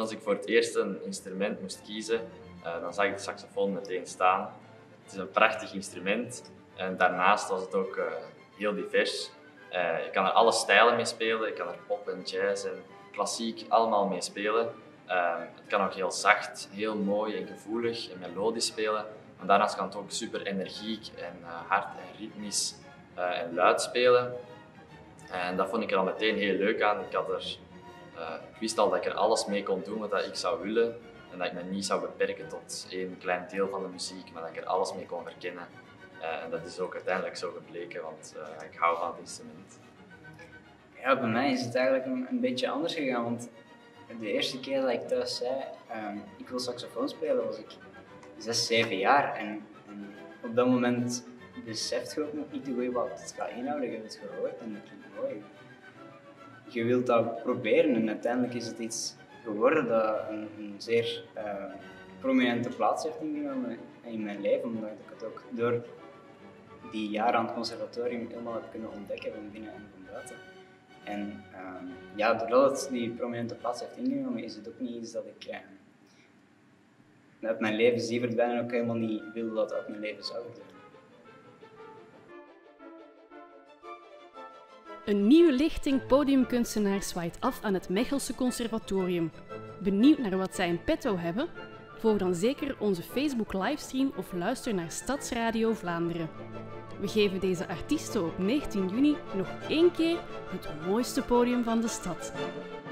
als ik voor het eerst een instrument moest kiezen, dan zag ik de saxofoon meteen staan. Het is een prachtig instrument en daarnaast was het ook heel divers. Je kan er alle stijlen mee spelen, je kan er pop en jazz en klassiek allemaal mee spelen. Het kan ook heel zacht, heel mooi en gevoelig en melodisch spelen. Maar daarnaast kan het ook super energiek en hard en ritmisch en luid spelen. En dat vond ik er al meteen heel leuk aan. Ik wist al dat ik er alles mee kon doen wat ik zou willen. En dat ik me niet zou beperken tot één klein deel van de muziek, maar dat ik er alles mee kon verkennen. En dat is ook uiteindelijk zo gebleken, want ik hou van het instrument. Ja, bij mij is het eigenlijk een beetje anders gegaan, want de eerste keer dat ik thuis zei, ik wil saxofoon spelen, was ik 6, 7 jaar. En op dat moment beseft je ook nog niet hoe wat het gaat inhouden. Je hebt het gehoord en dat klinkt mooi. Je wilt dat proberen en uiteindelijk is het iets geworden dat een zeer prominente plaats heeft ingenomen in mijn leven, omdat ik het ook door die jaren aan het conservatorium helemaal heb kunnen ontdekken van binnen en van buiten. En ja, doordat het die prominente plaats heeft ingenomen, is het ook niet iets dat ik uit mijn leven zie verdwijnen en ook helemaal niet wil dat uit mijn leven zou verdwijnen. Een nieuwe lichting podiumkunstenaar zwaait af aan het Mechelse Conservatorium. Benieuwd naar wat zij in petto hebben? Volg dan zeker onze Facebook-livestream of luister naar Stadsradio Vlaanderen. We geven deze artiesten op 19 juni nog 1 keer het mooiste podium van de stad.